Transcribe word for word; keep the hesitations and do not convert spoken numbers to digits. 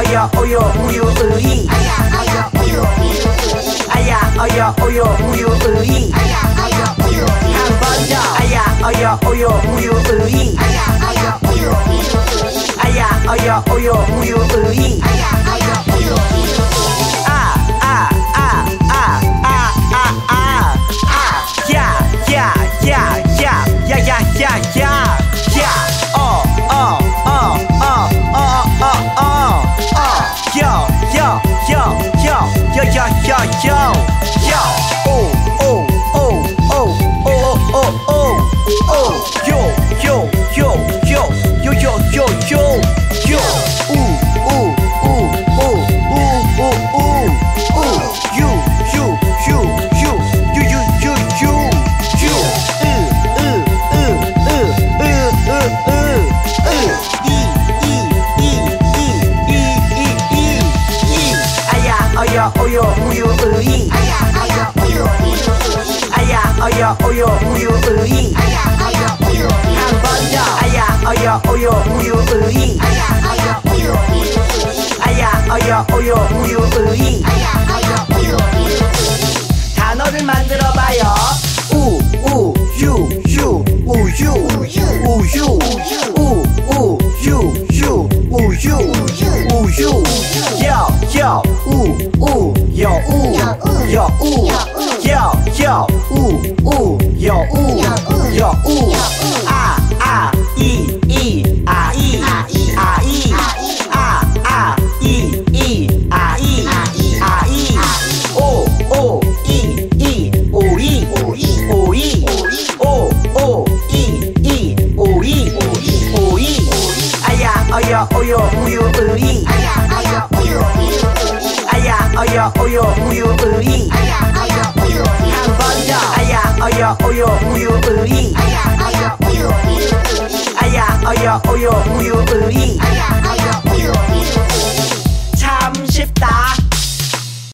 어여 우유 우유 의이 아야 어여 우유 우유 의이 아야 어여 우유 우유 의이 아야 어여 우유 한 번 더 아야 어여 우유 우유 의이 아야 어여 우유 우유 의이 아야 어여 우유 우유 의이 아야 어여 우유 우유 아 아 아 아 아 아 아 아 야 야 야 야 야 야 야 야 어 어 어 어 어 어 어 요 요 요 요 요 요 요 요 요 오 오 오 오 오 오 오 오 요 요 요 요 요 요 요 요 요 우 우 우 우 우 우 우 유 유 유 유 유 유 유 유 유 으 으 으 으 으 으 으 이 이 이 이 이 이 이 아야 어여 우유 우유 의이 아야 어여 우유 우유 의이 아야 어여 우유 우유 의이 아야 어여 우유 한 번 더 아야 어여 우유 우유 의이 아야 어여 우유 우유 의이 아야 어여 우유 우유 의이 아야 어여 우유 우유 의이 단어를 만들어봐요 우 우 유 유 우유 우유 우 우 유 유 우유 우유 여 여 우 우 여 우 여 우 여 여 우 우 여 우 여 우 아 아 이 이 아 이 아 이 아 아 이 이 아 이 아 이 오 오 이 이 오이 오이 오 오 이 이 오이 오이 아야 어여 우유 우유 의이 아야 어여 우유 우유 의이 아야 어여 우유 우유 의이 아야 어여 우유 한 번 더 아야 어여 우유 우유 의이 아야 어여 우유 우유 의이 아야 어여 우유 우유 의이